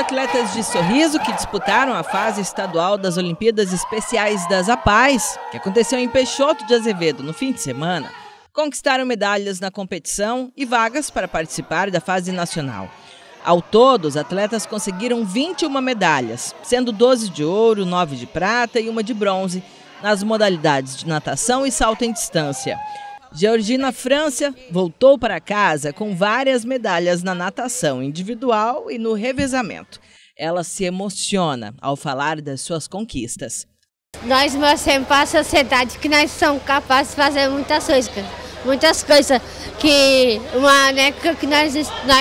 atletas de Sorriso que disputaram a fase estadual das Olimpíadas Especiais das APAES, que aconteceu em Peixoto de Azevedo no fim de semana, conquistaram medalhas na competição e vagas para participar da fase nacional. Ao todo, os atletas conseguiram 21 medalhas, sendo 12 de ouro, 9 de prata e 1 de bronze, nas modalidades de natação e salto em distância. Georgina França voltou para casa com várias medalhas na natação individual e no revezamento. Ela se emociona ao falar das suas conquistas. Nós mostramos para a sociedade que nós somos capazes de fazer muitas coisas, que uma época que nós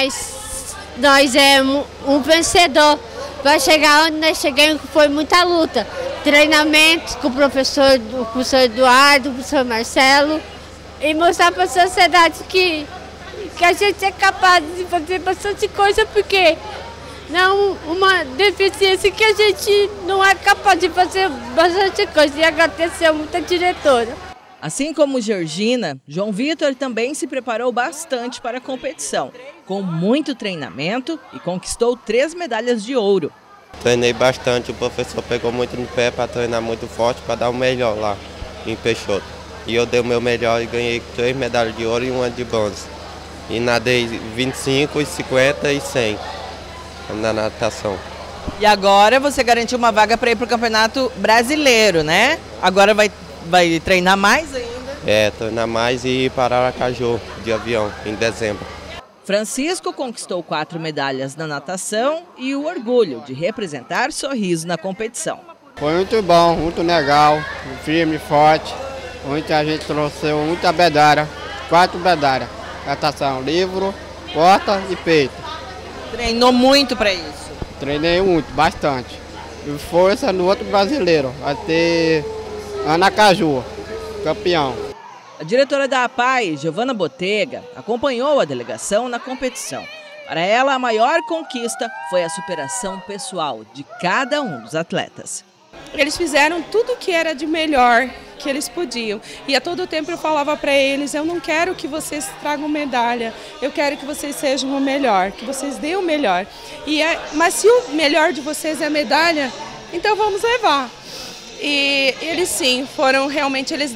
é um vencedor. Para chegar onde nós chegamos foi muita luta, treinamento com o professor Eduardo, o professor Marcelo, e mostrar para a sociedade que a gente é capaz de fazer bastante coisa, porque não uma deficiência que a gente não é capaz de fazer bastante coisa, e agradecer muito a diretora. Assim como Georgina, João Vitor também se preparou bastante para a competição, com muito treinamento e conquistou 3 medalhas de ouro. Treinei bastante, o professor pegou muito no pé para treinar muito forte, para dar o melhor lá em Peixoto. E eu dei o meu melhor e ganhei 3 medalhas de ouro e 1 de bronze. E nadei 25, 50 e 100 na natação. E agora você garantiu uma vaga para ir para o Campeonato Brasileiro, né? Agora vai treinar mais ainda? Treinar mais e ir para Aracaju de avião em dezembro. Francisco conquistou 4 medalhas na natação e o orgulho de representar Sorriso na competição. Foi muito bom, muito legal, firme, forte. A gente trouxe muita medalha, 4 medalhas. Natação, livro, porta e peito. Treinou muito para isso? Treinei muito, bastante. E força no outro brasileiro, vai ter Aracaju, campeão. A diretora da APAES, Giovana Botega, acompanhou a delegação na competição. Para ela, a maior conquista foi a superação pessoal de cada um dos atletas. Eles fizeram tudo o que era de melhor que eles podiam. E a todo tempo eu falava para eles, eu não quero que vocês tragam medalha, eu quero que vocês sejam o melhor, que vocês deem o melhor. Mas se o melhor de vocês é a medalha, então vamos levar. E eles sim, foram realmente, eles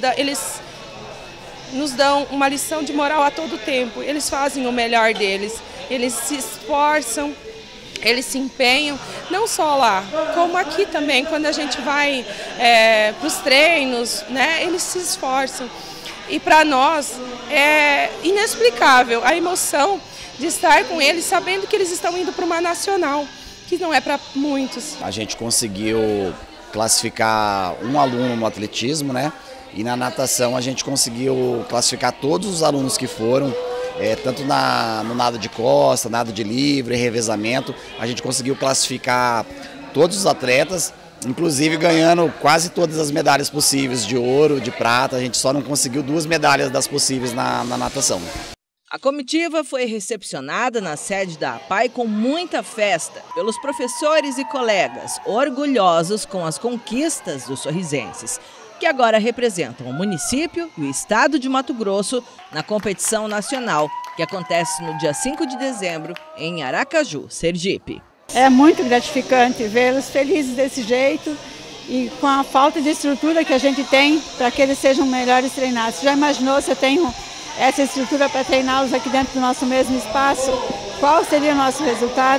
nos dão uma lição de moral a todo tempo. Eles fazem o melhor deles, eles se esforçam, eles se empenham, não só lá, como aqui também, quando a gente vai para os treinos, né, eles se esforçam. E para nós é inexplicável a emoção de estar com eles, sabendo que eles estão indo para uma nacional, que não é para muitos. A gente conseguiu classificar um aluno no atletismo, né? E na natação a gente conseguiu classificar todos os alunos que foram, tanto no nado de costa, nado de livre, revezamento. A gente conseguiu classificar todos os atletas, inclusive ganhando quase todas as medalhas possíveis de ouro, de prata. A gente só não conseguiu 2 medalhas das possíveis na natação. A comitiva foi recepcionada na sede da APAES com muita festa pelos professores e colegas, orgulhosos com as conquistas dos sorrisenses, que agora representam o município e o estado de Mato Grosso na competição nacional, que acontece no dia 5 de dezembro em Aracaju, Sergipe. É muito gratificante vê-los felizes desse jeito e com a falta de estrutura que a gente tem para que eles sejam melhores treinados. Você já imaginou se eu tenho essa estrutura para treiná-los aqui dentro do nosso mesmo espaço? Qual seria o nosso resultado?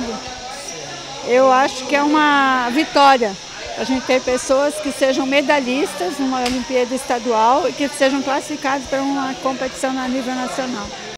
Eu acho que é uma vitória a gente ter pessoas que sejam medalhistas numa Olimpíada estadual e que sejam classificadas para uma competição a nível nacional.